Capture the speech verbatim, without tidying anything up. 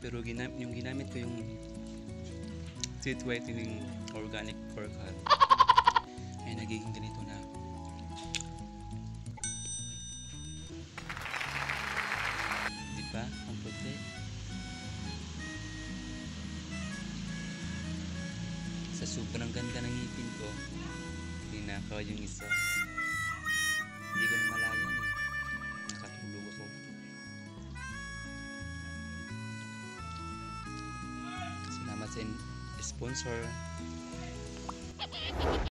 Pero ginam yung ginamit ko yung sweet whitening organic pork hub ay nagiging ganito na. Di ba? Ang puti. Sa sobrang ganda ng ngipin ko, tinakaw yung isa. Hindi ko namalayan eh. Nakatulog ako. Salamat sa sponsor.